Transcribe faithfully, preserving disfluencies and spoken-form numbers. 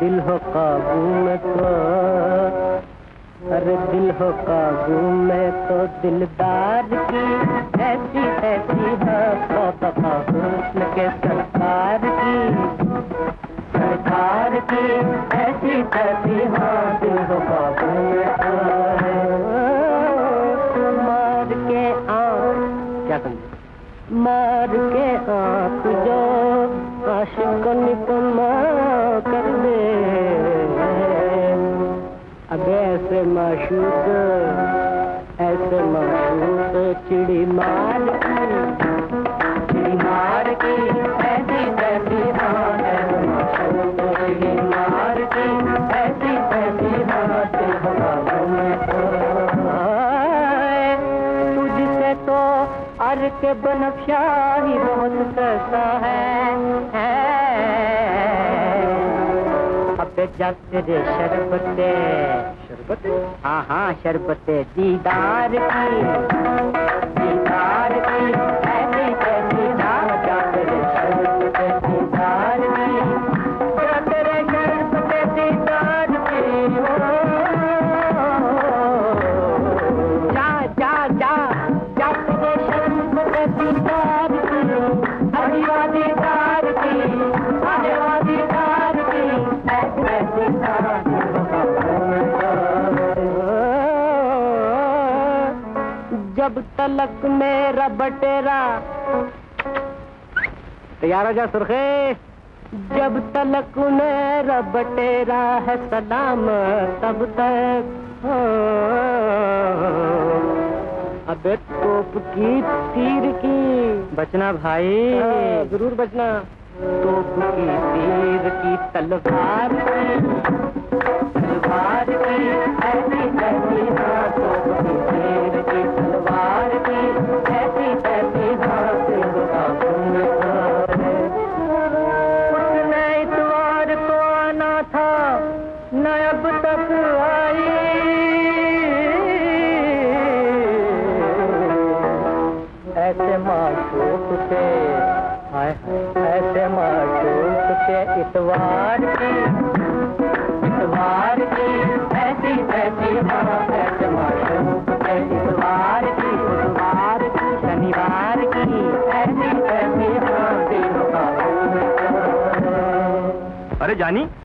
दिल हो काबू में तो, अरे दिल हो काबू में तो दिलदार की ऐसी ऐसी है तो दफा हुस्न के सरकार की, सरकार की ऐसी ऐसी हाँ दिल हो काबू में तो। मार के आँख क्या समझे, मार के आँख जो आशिक को निकम्मा कर दे, अब ऐसे माशूक ऐसे माशूक चिड़ी मार की, चिड़ी मार की ऐसी ऐसी हाँ ऐसे माशूक चिड़ी मार की ऐसी ऐसी हाँ दिल हो काबू में तो। तुझसे तो अर के बनफ्शा ही बहुत कैसा है, अबे जा तेरे शरबते शरबते हाँ हाँ शरबते दीदार की, दीदार की ऐसी ऐसी जा जा तेरे शरबते दीदार की, जा तेरे शरबते दीदार की जा जा जा जा तेरे शरबते दीदार की, अजीवा दीदार की, अजीवा दीदार की जब तलक मेरा बटेरा तैयार हो जा सुर्खे, जब तलक मेरा बटेरा है सलाम तब तक अबे तोप की तीर की बचना भाई, जरूर बचना, तोप की तीर की तलवार की, तलवार की ऐसी ऐसी हाँ तोप की तीर की तलवार की ऐसी ऐसी हाँ दिल हो काबू में तो। उसने इतवार को आना था न अब तक आई, ऐसे माशूक से हाय हाय ऐसे माशूक के इतवार की, इतवार की ऐसी ऐसी हाँ ऐसे माशूक के इतवार की, बुधवार की शनिवार की ऐसी ऐसी हाँ दिल हो काबू में तो। अरे जानी